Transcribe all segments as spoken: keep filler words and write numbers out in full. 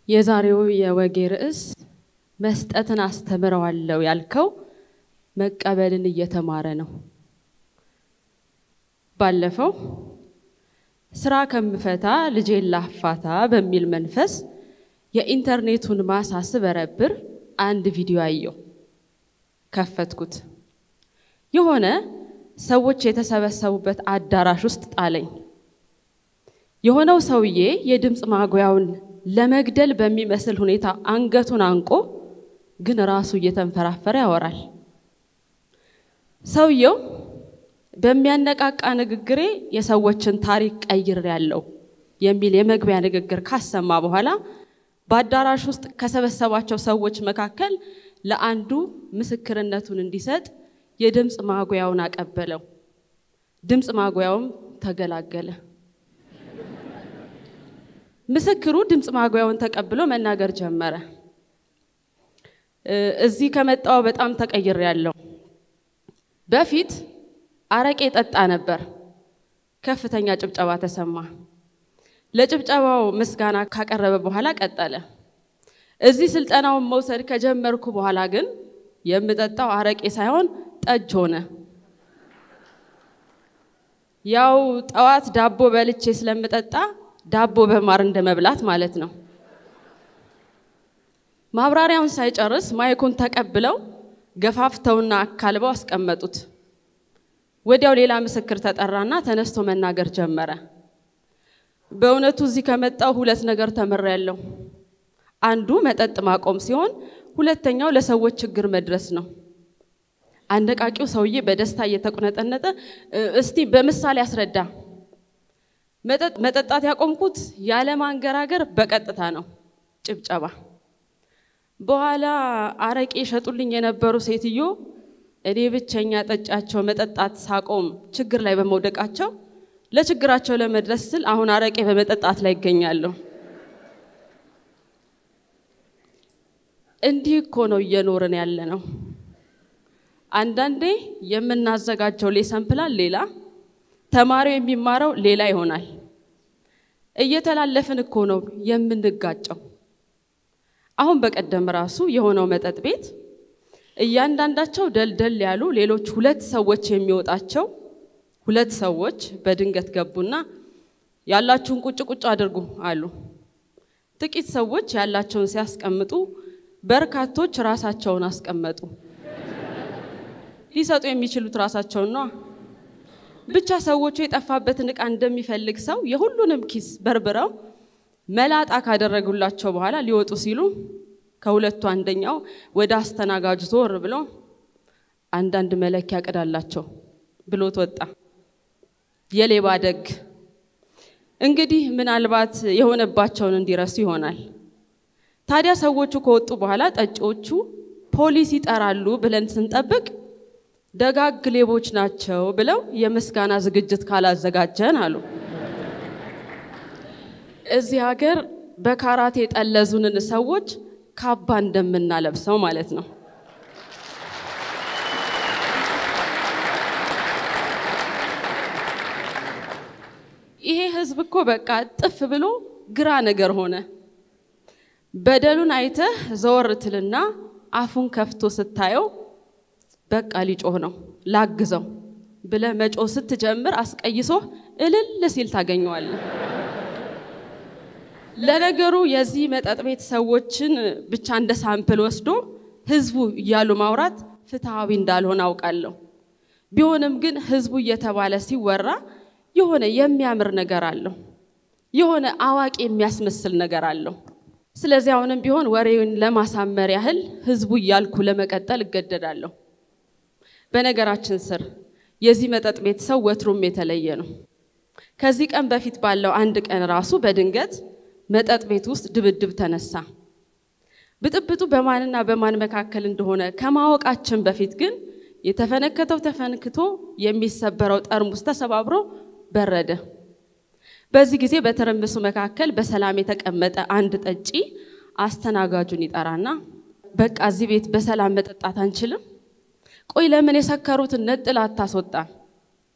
የዛሬው የወጌ ርዕስ መስጠትን አስተምረዋለሁ ያልከው መቀበልን እየተማረ ነው። ባለፈው ስራ ከምፈታ ልጄን ላፋታ በሚል መንፈስ የኢንተርኔቱን ማሳስ በረብር አንድ ቪዲዮ አየው። ከፈትኩት። የሆነ ሰዎች የተሰበሰቡበት አዳራሽ ውስጥ ጣለኝ። የሆነው ሰውዬ የድምጽ ማጉያውን ለመግደል በሚመስል ሁኔታ አንገቱን አንቆ ግን ራሱ እየተንፈራፈረ ያወራል። ሰውየው በሚያነቃቃ ንግግሬ የሰዎችን ታሪክ ቀይር ያለው የሚል የመግቢያ ንግግር ካሰማ በኋላ በአዳራሽ ውስጥ ከሰበሰባቸው ሰዎች መካከል ለአንዱ ምስክርነቱን እንዲሰጥ የድምጽ ማጉያውን አቀበለው። ድምጽ ማጉያውም ተገላገለ። ምስክሩ ድምጽ ማጉያውን ተቀብሎ መናገር ጀመረ። እዚህ ከመጣው በጣም ተቀይር ያለው በፊት አረቄ ጠጣ ነበር። ከፍተኛ ጭብጨባ ተሰማ። ለጭብጨባው ምስጋና ካቀረበ በኋላ ቀጠለ። እዚህ ስልጠናውን መውሰድ ከጀመርኩ በኋላ ግን የምጠጣው አረቄ ሳይሆን ጠጅ ሆነ። ያው ጠዋት ዳቦ በልቼ ስለምጠጣ ዳቦ በማር እንደመብላት ማለት ነው። ማብራሪያውን ሳይጨርስ ማይኩን ተቀብለው ገፋፍተውና አካልበው አስቀመጡት። ወዲያው ሌላ ምስክር ተጠራና ተነስቶ መናገር ጀመረ። በእውነቱ እዚህ ከመጣው ሁለት ነገር ተመረያለሁ። አንዱ መጠጥ ማቆም ሲሆን ሁለተኛው ለሰዎች ችግር መድረስ ነው። አንደቃቂው ሰውዬ በደስታ እየተቆነጠነጠ እስቲ በምሳሌ ያስረዳ። መጠጥ መጠጣት ያቆምኩት ያለ ማንገራገር በቀጥታ ነው። ጭብጨባ። በኋላ አረቄ ሸጡልኝ የነበሩ ሴትዮ እኔ ብቸኛ ጠጫቸው መጠጣት ሳቆም ችግር ላይ በመውደቃቸው ለችግራቸው ለመድረስ ስል አሁን አረቄ በመጠጣት ላይ ይገኛለሁ። እንዲህ እኮ ነው እየኖርን ያለነው። አንዳንዴ የምናዘጋጀው ሌሰን ፕላን ሌላ፣ ተማሪው የሚማረው ሌላ ይሆናል። እየተላለፍን እኮ ነው የምንጋጨው። አሁን በቀደም ራሱ የሆነው መጠጥ ቤት እያንዳንዳቸው ደልደል ያሉ ሌሎች ሁለት ሰዎች የሚወጣቸው ሁለት ሰዎች በድንገት ገቡና ያላችሁን ቁጭ ቁጭ አድርጉ አሉ። ጥቂት ሰዎች ያላቸውን ሲያስቀምጡ በርካቶች ራሳቸውን አስቀመጡ። ሊሰጡ የሚችሉት ራሳቸውን ነው። ብቻ ሰዎቹ የጠፋበትን ዕቃ እንደሚፈልግ ሰው የሁሉንም ኪስ በርብረው መላጣ ካደረጉላቸው በኋላ ሊወጡ ሲሉ ከሁለቱ አንደኛው ወደ አስተናጋጁ ዞር ብሎ አንዳንድ መለኪያ ቀዳላቸው ብሎት ወጣ። የሌባ ደግ እንግዲህ ምናልባት የሆነባቸውን እንዲረሱ ይሆናል። ታዲያ ሰዎቹ ከወጡ በኋላ ጠጪዎቹ ፖሊስ ይጠራሉ ብለን ስንጠብቅ ደጋግ ሌቦች ናቸው ብለው የምስጋና ዝግጅት ካላዘጋጀን አሉ። እዚህ ሀገር በካራቴ ጠለዙንን ሰዎች ካባ እንደምናለብሰው ማለት ነው። ይሄ ህዝብ እኮ በቃ ጥፍ ብሎ ግራ ነገር ሆነ። በደሉን አይተህ ዘወር ትልና አፉን ከፍቶ ስታየው በቃ ሊጮህ ነው ላግዘው ብለ መጮ ስትጀምር አስቀይሶ እልል ሲል ታገኘዋለህ። ለነገሩ የዚህ መጠጥ ቤት ሰዎችን ብቻ እንደ ሳምፕል ወስዶ ህዝቡ እያሉ ማውራት ፍትሃዊ እንዳልሆነ አውቃለሁ። ቢሆንም ግን ህዝቡ እየተባለ ሲወራ የሆነ የሚያምር ነገር አለው። የሆነ አዋቂ የሚያስመስል ነገር አለው። ስለዚህ አሁንም ቢሆን ወሬውን ለማሳመር ያህል ህዝቡ እያልኩ ለመቀጠል እገደዳለሁ። በነገራችን ስር የዚህ መጠጥ ቤት ሰው ወትሮም የተለየ ነው። ከዚህ ቀን በፊት ባለው አንድ ቀን ራሱ በድንገት መጠጥ ቤት ውስጥ ድብድብ ተነሳ። ብጥብጡ በማንና በማን መካከል እንደሆነ ከማወቃችን በፊት ግን የተፈነከተው ተፈንክቶ የሚሰበረው ጠርሙስ ተሰባብሮ በረደ። በዚህ ጊዜ በተረምሱ መካከል በሰላም የተቀመጠ አንድ ጠጪ አስተናጋጁን ይጠራና በቃ እዚህ ቤት በሰላም መጠጣት አንችልም? ቆይ ለምን የሰከሩትን ነጥላ አታስወጣ?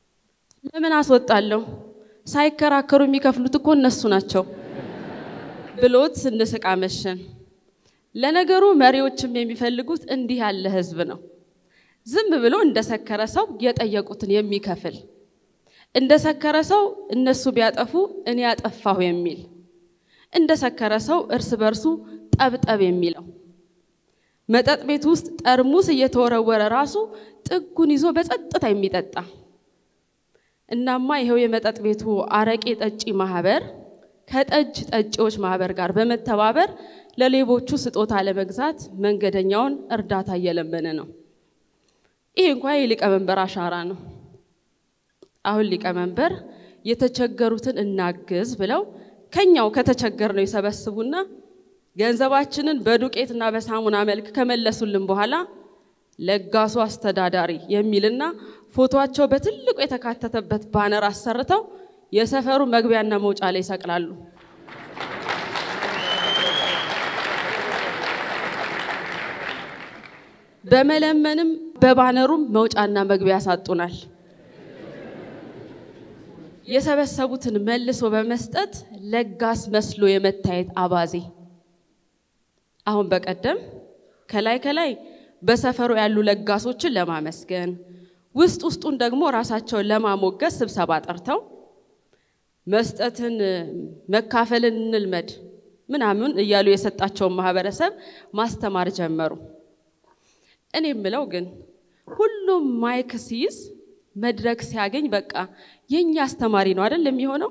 ለምን አስወጣለሁ? ሳይከራከሩ የሚከፍሉት እኮ እነሱ ናቸው። ብሎት ስንስቅ አመሸን። ለነገሩ መሪዎችም የሚፈልጉት እንዲህ ያለ ህዝብ ነው። ዝም ብሎ እንደሰከረ ሰው የጠየቁትን የሚከፍል፣ እንደሰከረ ሰው እነሱ ቢያጠፉ እኔ ያጠፋሁ የሚል፣ እንደሰከረ ሰው እርስ በርሱ ጠብጠብ የሚለው፣ መጠጥ ቤት ውስጥ ጠርሙስ እየተወረወረ ራሱ ጥጉን ይዞ በጸጥታ የሚጠጣ። እናማ ይሄው የመጠጥ ቤቱ አረቄ ጠጪ ማህበር ከጠጅ ጠጪዎች ማህበር ጋር በመተባበር ለሌቦቹ ስጦታ ለመግዛት መንገደኛውን እርዳታ እየለመነ ነው። ይሄ እንኳን የሊቀመንበር አሻራ ነው። አሁን ሊቀመንበር የተቸገሩትን እናግዝ ብለው ከኛው ከተቸገርነው ይሰበስቡና ገንዘባችንን በዱቄትና በሳሙና መልክ ከመለሱልን በኋላ ለጋሱ አስተዳዳሪ የሚልና ፎቶአቸው በትልቁ የተካተተበት ባነር አሰርተው የሰፈሩ መግቢያና መውጫ ላይ ይሰቅላሉ። በመለመንም በባነሩም መውጫና መግቢያ ያሳጡናል። የሰበሰቡትን መልሶ በመስጠት ለጋስ መስሎ የመታየት አባዜ። አሁን በቀደም ከላይ ከላይ በሰፈሩ ያሉ ለጋሶችን ለማመስገን ውስጥ ውስጡን ደግሞ ራሳቸውን ለማሞገስ ስብሰባ ጠርተው መስጠትን መካፈልን እንልመድ ምናምን እያሉ የሰጣቸው ማህበረሰብ ማስተማር ጀመሩ። እኔ ምለው ግን ሁሉም ማይክ ሲይዝ መድረክ ሲያገኝ በቃ የኛ አስተማሪ ነው አይደል የሚሆነው?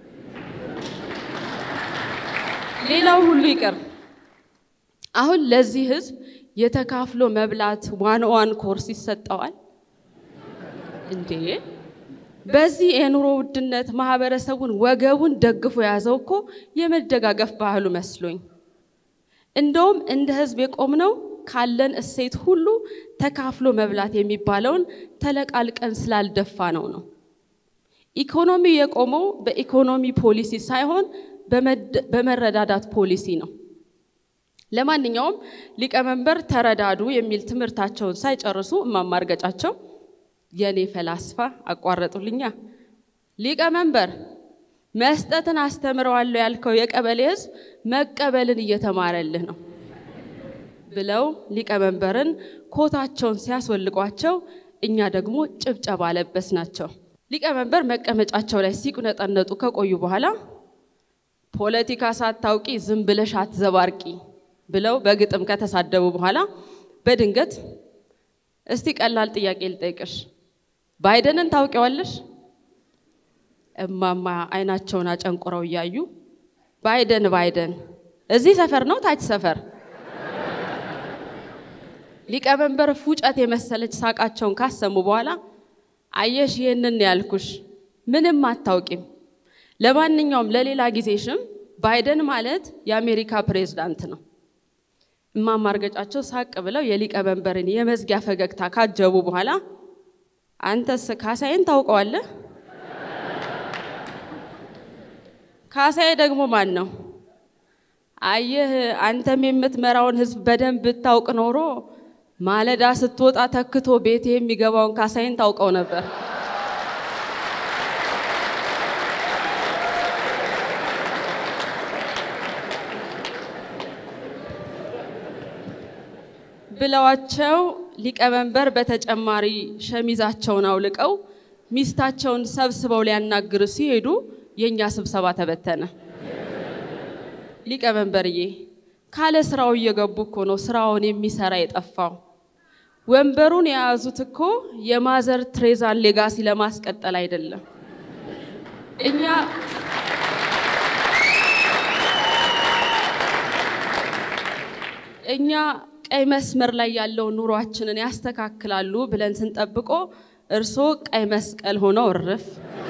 ሌላው ሁሉ ይቀር። አሁን ለዚህ ህዝብ የተካፍሎ መብላት ዋን ዋን ኮርስ ይሰጣዋል እንዴ? በዚህ የኑሮ ውድነት ማህበረሰቡን ወገቡን ደግፎ ያዘው እኮ የመደጋገፍ ባህሉ መስሎኝ። እንደውም እንደ ህዝብ የቆምነው ካለን እሴት ሁሉ ተካፍሎ መብላት የሚባለውን ተለቃልቀን ስላልደፋ ነው ነው። ኢኮኖሚ የቆመው በኢኮኖሚ ፖሊሲ ሳይሆን በመረዳዳት ፖሊሲ ነው። ለማንኛውም ሊቀመንበር ተረዳዱ የሚል ትምርታቸውን ሳይጨርሱ ማማርገጫቸው የኔ ፈላስፋ አቋረጡልኛ። ሊቀመንበር መስጠትን አስተምረዋለሁ ያልከው የቀበሌ ህዝብ መቀበልን እየተማረልህ ነው ብለው ሊቀመንበርን ኮታቸውን ሲያስወልቋቸው እኛ ደግሞ ጭብጨባ ለበስናቸው። ሊቀመንበር መቀመጫቸው ላይ ሲቁነጠነጡ ከቆዩ በኋላ ፖለቲካ ሳታውቂ ዝም ብለሽ አትዘባርቂ ብለው በግጥም ከተሳደቡ በኋላ በድንገት እስቲ ቀላል ጥያቄ ልጠይቅሽ፣ ባይደንን ታውቂዋለሽ? እማማ አይናቸውን አጨንቁረው ያዩ ባይደን ባይደን እዚህ ሰፈር ነው ታች ሰፈር? ሊቀመንበር ፉጨት የመሰለች ሳቃቸውን ካሰሙ በኋላ አየሽ ይሄንን ያልኩሽ ምንም አታውቂም። ለማንኛውም ለሌላ ጊዜሽም ባይደን ማለት የአሜሪካ ፕሬዝዳንት ነው። እማማ አርገጫቸው ሳቅ ብለው የሊቀመንበርን የመዝጊያ ፈገግታ ካጀቡ በኋላ አንተስ ካሳይን ታውቀዋለህ? ካሳይ ደግሞ ማን ነው? አየህ አንተም የምትመራውን ህዝብ በደንብ ብታውቅ ኖሮ ማለዳ ስትወጣ ተክቶ ቤት የሚገባውን ካሳይን ታውቀው ነበር። ብለዋቸው ሊቀመንበር በተጨማሪ ሸሚዛቸውን አውልቀው ሚስታቸውን ሰብስበው ሊያናግሩ ሲሄዱ የኛ ስብሰባ ተበተነ። ሊቀመንበርዬ ካለ ስራው እየገቡ እኮ ነው ስራውን የሚሰራ የጠፋው። ወንበሩን የያዙት እኮ የማዘር ትሬዛን ሌጋሲ ለማስቀጠል አይደለም። እኛ እኛ ቀይ መስመር ላይ ያለው ኑሯችንን ያስተካክላሉ ብለን ስንጠብቆ እርሶ ቀይ መስቀል ሆነው እርፍ።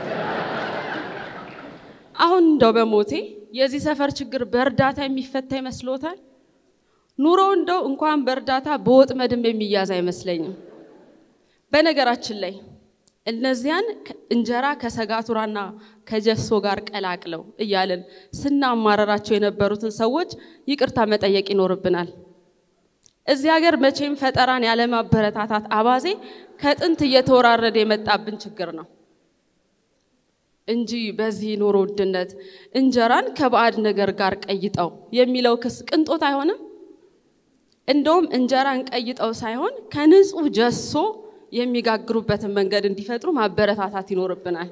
አሁን እንደው በሞቴ የዚህ ሰፈር ችግር በእርዳታ የሚፈታ ይመስሎታል? ኑሮ እንደው እንኳን በእርዳታ በወጥመድም የሚያዝ አይመስለኝም። በነገራችን ላይ እነዚያን እንጀራ ከሰጋቱራና ከጀሶ ጋር ቀላቅለው እያለን ስናማረራቸው የነበሩትን ሰዎች ይቅርታ መጠየቅ ይኖርብናል። እዚህ ሀገር መቼም ፈጠራን ያለ ማበረታታት አባዜ ከጥንት እየተወራረደ የመጣብን ችግር ነው። እንጂ በዚህ ኑሮ ውድነት እንጀራን ከባዕድ ነገር ጋር ቀይጠው የሚለው ክስ ቅንጦት አይሆንም? እንደውም እንጀራን ቀይጠው ሳይሆን ከንጹህ ጀሶ የሚጋግሩበትን መንገድ እንዲፈጥሩ ማበረታታት ይኖርብናል።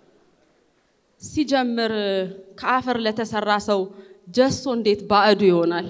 ሲጀምር ከአፈር ለተሰራ ሰው ጀሶ እንዴት ባዕዱ ይሆናል?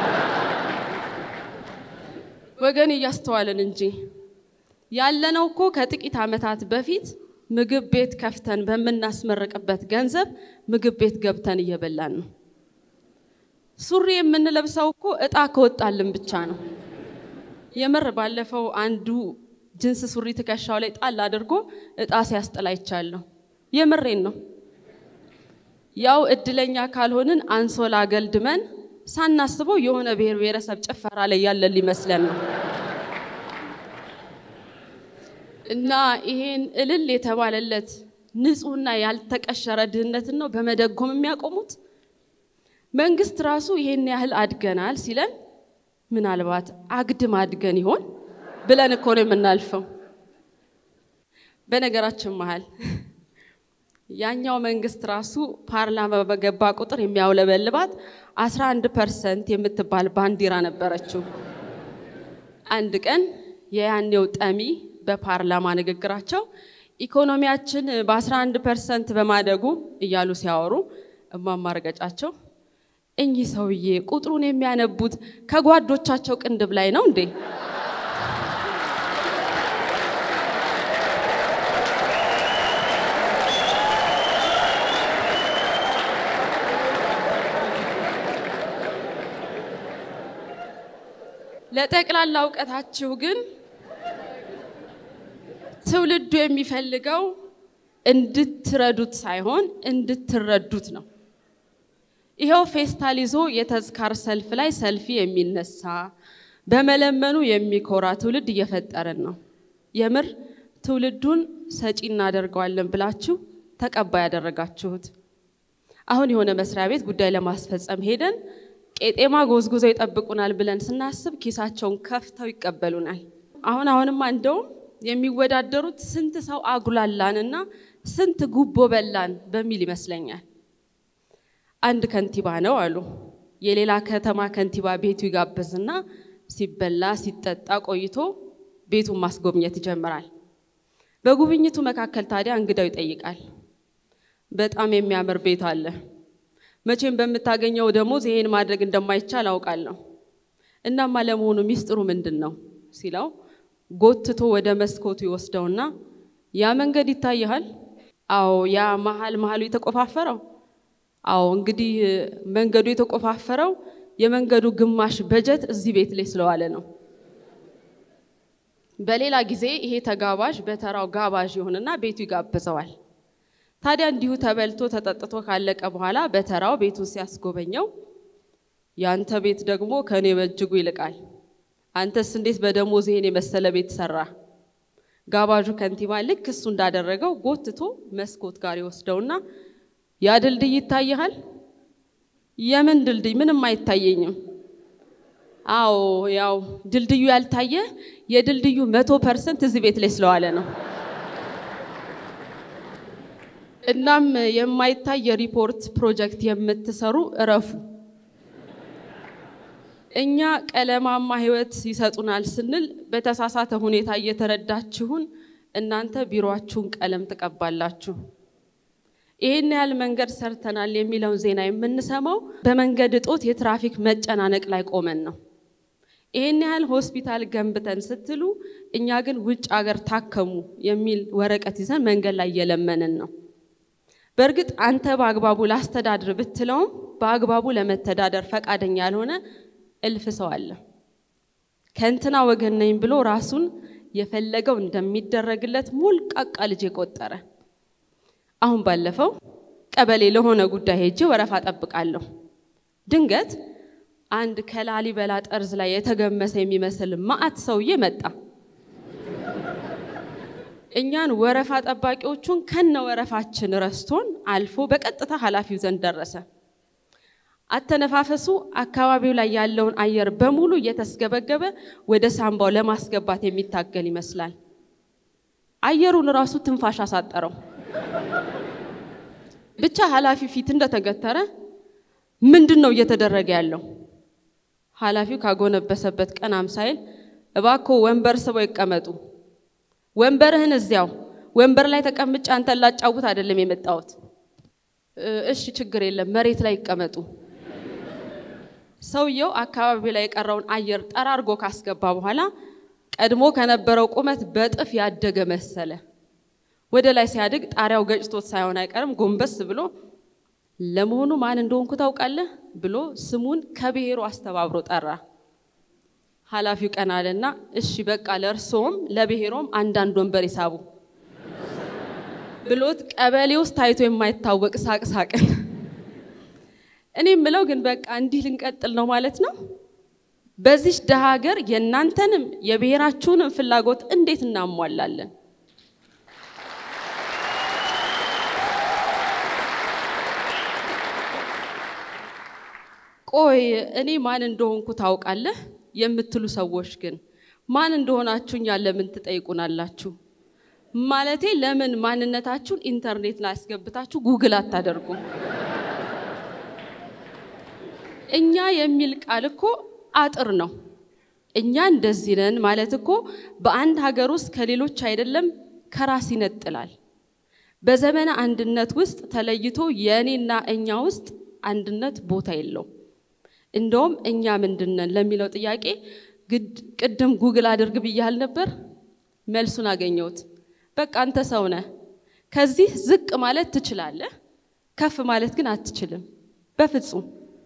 ወገን እያስተዋልን እንጂ ያለነው እኮ ከጥቂት ዓመታት በፊት ምግብ ቤት ከፍተን በመናስመረቅበት ገንዘብ ምግብ ቤት ገብተን እየበላን ነው። ሱሪ የምንለብሰው እኮ እጣ ከወጣልን ብቻ ነው። የምር ባለፈው አንዱ ጅንስ ሱሪ ትከሻው ላይ ጣል አድርጎ እጣ ሲያስጥላ ይቻላል። የምሬን ነው። ያው እድለኛ ካልሆንን አንሶላ ገልድመን ሳናስበው የሆነ ብሔር ብሔረሰብ ጭፈራ ላይ ያለን ሊመስለን ነው። እና ይሄን እልል የተባለለት ንጹህና ያልተቀሸረ ድህነትን ነው በመደጎም የሚያቆሙት። መንግስት ራሱ ይሄን ያህል አድገናል ሲለን ምናልባት አግድም አድገን ይሆን ብለን እኮ ነው የምናልፈው። በነገራችን መሃል ያኛው መንግስት ራሱ ፓርላማ በገባ ቁጥር የሚያውለበልባት አስራ አንድ ፐርሰንት የምትባል ባንዲራ ነበረችው። አንድ ቀን የያኔው ጠሚ በፓርላማ ንግግራቸው ኢኮኖሚያችን በ11 ፐርሰንት በማደጉ እያሉ ሲያወሩ እማማርገጫቸው እኚህ ሰውዬ ቁጥሩን የሚያነቡት ከጓዶቻቸው ቅንድብ ላይ ነው እንዴ? ለጠቅላላ ዕውቀታችሁ ግን ትውልዱ የሚፈልገው እንድትረዱት ሳይሆን እንድትረዱት ነው። ይሄው ፌስታሊዞ የተዝካር ሰልፍ ላይ ሰልፊ የሚነሳ በመለመኑ የሚኮራ ትውልድ እየፈጠረን ነው። የምር ትውልዱን ሰጪ እናደርገዋለን ብላችሁ ተቀባይ ያደረጋችሁት። አሁን የሆነ መስሪያ ቤት ጉዳይ ለማስፈጸም ሄደን ቄጤማ ጎዝጉዘው ይጠብቁናል ብለን ስናስብ ኪሳቸውን ከፍተው ይቀበሉናል። አሁን አሁንማ እንደው የሚወዳደሩት ስንት ሰው አጉላላንና ስንት ጉቦ በላን በሚል ይመስለኛል። አንድ ከንቲባ ነው አሉ የሌላ ከተማ ከንቲባ ቤቱ ይጋብዝና ሲበላ ሲጠጣ ቆይቶ ቤቱን ማስጎብኘት ይጀምራል። በጉብኝቱ መካከል ታዲያ እንግዳው ይጠይቃል። በጣም የሚያምር ቤት አለ፣ መቼም በመታገኘው ደሞዝ ይሄን ማድረግ እንደማይቻል አውቃለሁ። እናማ ለመሆኑ ሚስጥሩ ምንድነው ሲለው ጎትቶ ወደ መስኮቱ ይወስደውና ያ መንገድ ይታያል? አዎ ያ መሃል መሃሉ የተቆፋፈረው? አዎ እንግዲህ መንገዱ የተቆፋፈረው የመንገዱ ግማሽ በጀት እዚህ ቤት ላይ ስለዋለ ነው። በሌላ ጊዜ ይሄ ተጋባዥ በተራው ጋባዥ ይሆንና ቤቱ ይጋብዘዋል። ታዲያ እንዲሁ ተበልቶ ተጠጥቶ ካለቀ በኋላ በተራው ቤቱን ሲያስጎበኘው ያንተ ቤት ደግሞ ከኔ በእጅጉ ይልቃል፣ አንተስ እንዴት በደሞዝ ይሄን የመሰለ ቤት ሰራ? ጋባዡ ከንቲባ ልክ እሱ እንዳደረገው ጎትቶ መስኮት ጋር ይወስደውና ያ ድልድይ ይታያል? የምን ድልድይ? ምንም አይታየኝም። አዎ ያው ድልድዩ ያልታየ የድልድዩ መቶ ፐርሰንት እዚህ ቤት ላይ ስለዋለ ነው። እናም የማይታይ ሪፖርት ፕሮጀክት የምትሰሩ እረፉ። እኛ ቀለማማ ህይወት ይሰጡናል ስንል በተሳሳተ ሁኔታ እየተረዳችሁን እናንተ ቢሮአችሁን ቀለም ተቀባላችሁ። ይሄን ያህል መንገድ ሰርተናል የሚለው ዜና የምንሰማው በመንገድ እጦት የትራፊክ መጨናነቅ ላይ ቆመን ነው። ይሄን ያህል ሆስፒታል ገንብተን ስትሉ እኛ ግን ውጭ ሀገር ታከሙ የሚል ወረቀት ይዘን መንገድ ላይ እየለመንን ነው። በርግጥ አንተ በአግባቡ ላስተዳድር ብትለው በአግባቡ ለመተዳደር ፈቃደኛ ያልሆነ እልፍ ሰው አለ። ከንትና ወገን ነኝ ብሎ ራሱን የፈለገው እንደሚደረግለት ሙልቃቃ ልጅ የቆጠረ። አሁን ባለፈው ቀበሌ ለሆነ ጉዳይ ሄጄ ወረፋ ጠብቃለሁ። ድንገት አንድ ከላሊበላ ጠርዝ ላይ የተገመሰ የሚመስል ማአት ሰውዬ መጣ። እኛን ወረፋ ጠባቂዎቹን ከነ ወረፋችን ረስቶን አልፎ በቀጥታ ኃላፊው ዘንድ ደረሰ። አተነፋፈሱ አካባቢው ላይ ያለውን አየር በሙሉ እየተስገበገበ ወደ ሳምባው ለማስገባት የሚታገል ይመስላል። አየሩን ራሱ ትንፋሽ አሳጠረው። ብቻ ኃላፊ ፊት እንደተገተረ ምንድነው እየተደረገ ያለው? ኃላፊው ካጎነበሰበት ቀን አምሳይል እባኮ ወንበር ስበው ይቀመጡ። ወንበርህን እዚያው ወንበር ላይ ተቀምጬ አንተ ላጫውት አይደለም የመጣሁት። እሺ ችግር የለም መሬት ላይ ይቀመጡ። ሰውየው አካባቢ ላይ የቀረውን አየር ጠራርጎ ካስገባ በኋላ ቀድሞ ከነበረው ቁመት በጥፍ ያደገ መሰለ። ወደ ላይ ሲያድግ ጣሪያው ገጭቶት ሳይሆን አይቀርም ጎንበስ ብሎ ለመሆኑ ማን እንደሆንኩ ታውቃለህ ብሎ ስሙን ከብሔሩ አስተባብሮ ጠራ። ኃላፊው ቀናለና እሺ በቃ ለርሶም ለብሔሮም አንዳንድ ወንበር ይሳቡ ብሎት ቀበሌ ውስጥ ታይቶ የማይታወቅ ሳቅ ሳቅን። እኔ ምለው ግን በቃ እንዲህ ልንቀጥል ነው ማለት ነው? በዚህ ደሃ ሀገር የናንተንም የብሔራችሁንም ፍላጎት እንዴት እናሟላለን? ቆይ እኔ ማን እንደሆንኩ ታውቃለህ የምትሉ ሰዎች ግን ማን እንደሆናችሁኝ ለምን ትጠይቁናላችሁ? ማለቴ ለምን ማንነታችሁን ኢንተርኔት ላይ አስገብታችሁ ጉግል አታደርጉ? እኛ የሚል ቃል እኮ አጥር ነው። እኛ እንደዚህ ነን ማለት እኮ በአንድ ሀገር ውስጥ ከሌሎች አይደለም ከራስ ይነጥላል። በዘመነ አንድነት ውስጥ ተለይቶ የኔና እኛ ውስጥ አንድነት ቦታ የለው። እንደውም እኛ ምንድነን ለሚለው ጥያቄ ቅድም ጉግል አድርግ ብያል ነበር መልሱን አገኘሁት። በቃ አንተ ሰው ነህ። ከዚህ ዝቅ ማለት ትችላለህ፣ ከፍ ማለት ግን አትችልም በፍጹም።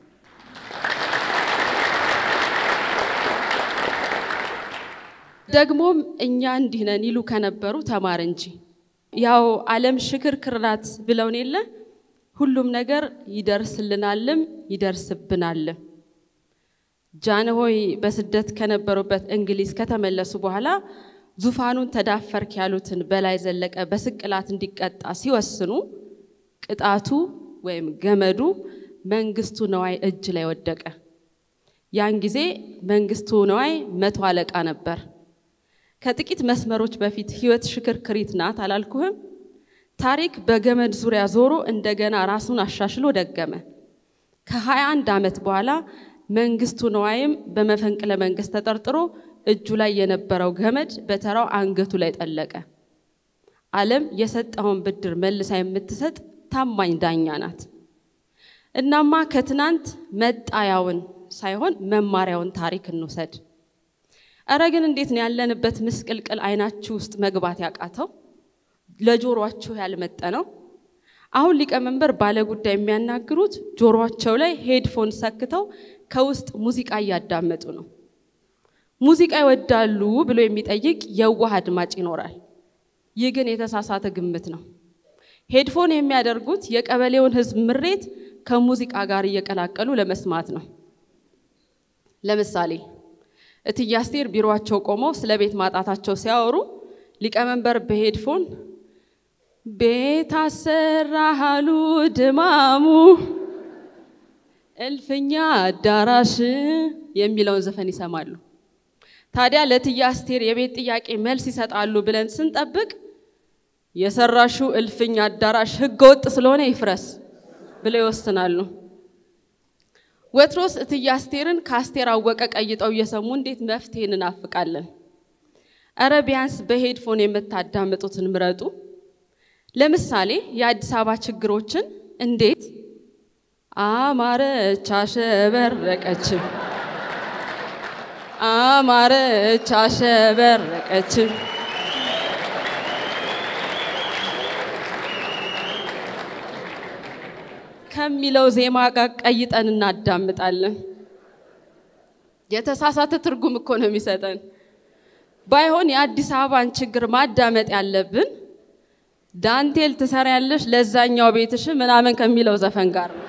ደግሞም እኛ እንዲህ ነን ይሉ ከነበሩ ተማር እንጂ ያው ዓለም ሽክርክርናት ብለውን የለ ሁሉም ነገር ይደርስልናልም ይደርስብናልም። ጃንሆይ በስደት ከነበሩበት እንግሊዝ ከተመለሱ በኋላ ዙፋኑን ተዳፈርክ ያሉትን በላይ ዘለቀ በስቅላት እንዲቀጣ ሲወስኑ ቅጣቱ ወይም ገመዱ መንግስቱ ነዋይ እጅ ላይ ወደቀ። ያን ጊዜ መንግስቱ ነዋይ መቶ አለቃ ነበር። ከጥቂት መስመሮች በፊት ህይወት ሽክርክሪት ናት አላልኩህም? ታሪክ በገመድ ዙሪያ ዞሮ እንደገና ራሱን አሻሽሎ ደገመ። ከ21 አመት በኋላ መንግስቱ ነዋይም በመፈንቅለ መንግስት ተጠርጥሮ እጁ ላይ የነበረው ገመድ በተራው አንገቱ ላይ ጠለቀ። ዓለም የሰጠውን ብድር መልሳ የምትሰጥ ታማኝ ዳኛ ናት። እናማ ከትናንት መጣያውን ሳይሆን መማሪያውን ታሪክ እንውሰድ። አረ ግን እንዴት ነው ያለንበት ምስቅልቅል አይናችሁ ውስጥ መግባት ያቃተው? ለጆሮአችሁ ያልመጠነው? አሁን ሊቀመንበር ባለ ጉዳይ የሚያናግሩት ጆሮአቸው ላይ ሄድፎን ሰክተው ከውስጥ ሙዚቃ ያዳመጡ ነው። ሙዚቃ ይወዳሉ ብሎ የሚጠይቅ የዋህ አድማጭ ይኖራል። ይህ ግን የተሳሳተ ግምት ነው። ሄድፎን የሚያደርጉት የቀበሌውን ህዝብ ምሬት ከሙዚቃ ጋር እየቀላቀሉ ለመስማት ነው። ለምሳሌ እትዬ አስቴር ቢሮአቸው ቆመው ስለ ቤት ማጣታቸው ሲያወሩ ሊቀመንበር በሄድፎን ቤት አሰራሃሉ ድማሙ እልፍኛ አዳራሽ የሚለውን ዘፈን ይሰማሉ። ታዲያ ለእትዬ አስቴር የቤት ጥያቄ መልስ ይሰጣሉ ብለን ስንጠብቅ የሰራሹ እልፍኛ አዳራሽ ህገወጥ ስለሆነ ይፍረስ ብለው ይወስናሉ። ወትሮስ እትዬ አስቴርን ከአስቴር አወቀ ቀይጠው እየሰሙ እንዴት መፍትሄን እናፍቃለን? አረ ቢያንስ በሄድፎን የምታዳምጡትን ምረጡ። ለምሳሌ የአዲስ አበባ ችግሮችን እንዴት አማረች አሸበረቀች አማረች አሸበረቀች ከሚለው ዜማ ጋር ቀይጠን እናዳምጣለን። የተሳሳተ ትርጉም እኮ ነው የሚሰጠን። ባይሆን የአዲስ አበባን ችግር ማዳመጥ ያለብን ዳንቴል ትሰሪያለሽ ለዛኛው ቤትሽ ምናምን ከሚለው ዘፈን ጋር ነው።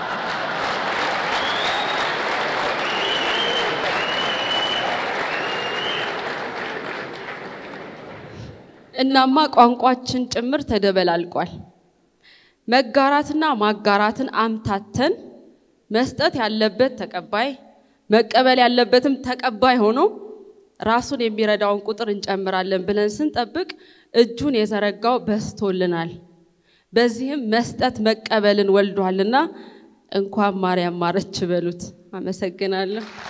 እናማ ቋንቋችን ጭምር ተደበላልቋል። መጋራትና ማጋራትን አምታተን መስጠት ያለበት ተቀባይ መቀበል ያለበትም ተቀባይ ሆኖ ራሱን የሚረዳውን ቁጥር እንጨምራለን ብለን ስንጠብቅ እጁን የዘረጋው በስቶልናል። በዚህም መስጠት መቀበልን ወልዷልና እንኳን ማርያም ማረች በሉት። አመሰግናለሁ።